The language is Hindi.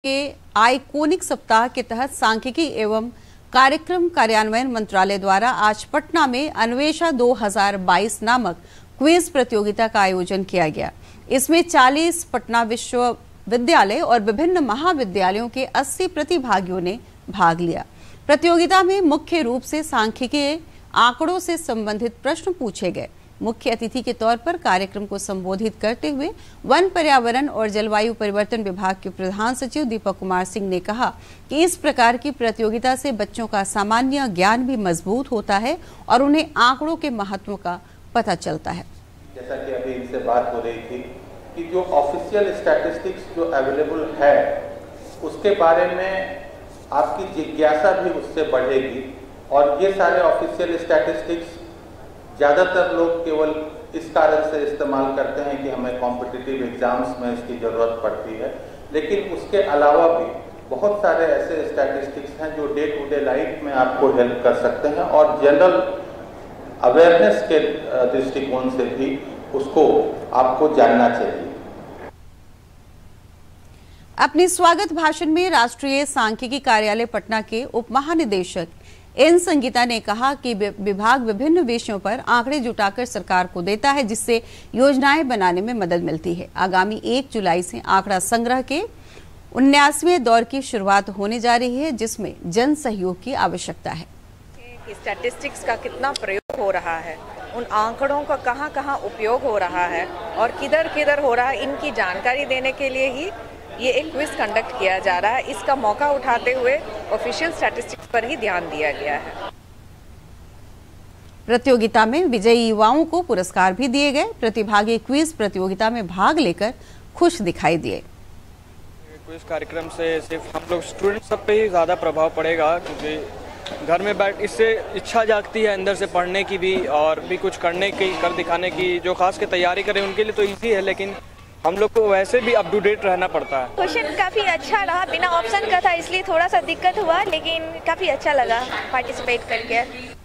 के आइकोनिक सप्ताह के तहत सांख्यिकी एवं कार्यक्रम कार्यान्वयन मंत्रालय द्वारा आज पटना में अन्वेषा 2022 नामक क्विज प्रतियोगिता का आयोजन किया गया। इसमें 40 पटना विश्वविद्यालय और विभिन्न महाविद्यालयों के 80 प्रतिभागियों ने भाग लिया। प्रतियोगिता में मुख्य रूप से सांख्यिकी आंकड़ों से संबंधित प्रश्न पूछे गए। मुख्य अतिथि के तौर पर कार्यक्रम को संबोधित करते हुए वन, पर्यावरण और जलवायु परिवर्तन विभाग के प्रधान सचिव दीपक कुमार सिंह ने कहा कि इस प्रकार की प्रतियोगिता से बच्चों का सामान्य ज्ञान भी मजबूत होता है और उन्हें आंकड़ों के महत्व का पता चलता है। जैसा कि अभी इनसे बात हो रही थी कि जो ऑफिशियल स्टैटिस्टिक्स जो अवेलेबल है उसके बारे में आपकी जिज्ञासा भी उससे बढ़ेगी। और ये सारे ऑफिशियल स्टैटिस्टिक्स ज़्यादातर लोग केवल इस कारण से इस्तेमाल करते हैं कि हमें कॉम्पिटिटिव एग्जाम्स में इसकी ज़रूरत पड़ती है, लेकिन उसके अलावा भी बहुत सारे ऐसे स्टैटिस्टिक्स हैं जो डे टू डे लाइफ में आपको हेल्प कर सकते हैं और जनरल अवेयरनेस के दृष्टिकोण से भी उसको आपको जानना चाहिए। अपने स्वागत भाषण में राष्ट्रीय सांख्यिकी कार्यालय पटना के उप महानिदेशक एन संगीता ने कहा कि विभाग विभिन्न विषयों पर आंकड़े जुटाकर सरकार को देता है, जिससे योजनाएं बनाने में मदद मिलती है। आगामी 1 जुलाई से आंकड़ा संग्रह के 79वें दौर की शुरुआत होने जा रही है, जिसमें जन सहयोग की आवश्यकता है। स्टैटिस्टिक्स का कितना प्रयोग हो रहा है, उन आंकड़ों का कहां-कहां उपयोग हो रहा है और किधर-किधर हो रहा है, इनकी जानकारी देने के लिए ही ये एक क्विज कंडक्ट किया जा रहा है। इसका मौका उठाते हुए ऑफिशियल स्टैटिस्टिक्स पर ही ध्यान दिया गया है। प्रतियोगिता में विजयी युवाओं को पुरस्कार भी दिए गए। प्रतिभागी क्विज प्रतियोगिता में भाग लेकर खुश दिखाई दिए। क्विज कार्यक्रम से सिर्फ हम लोग स्टूडेंट सब पे ही ज़्यादा प्रभाव पड़ेगा, क्योंकि घर में बैठ इससे इच्छा जागती है अंदर से पढ़ने की भी और भी कुछ करने की, कर दिखाने की। जो खास के तैयारी करें उनके लिए तो ईजी है, लेकिन हम लोग को वैसे भी अप टू डेट रहना पड़ता है। क्वेश्चन काफ़ी अच्छा रहा, बिना ऑप्शन का था इसलिए थोड़ा सा दिक्कत हुआ, लेकिन काफ़ी अच्छा लगा पार्टिसिपेट करके।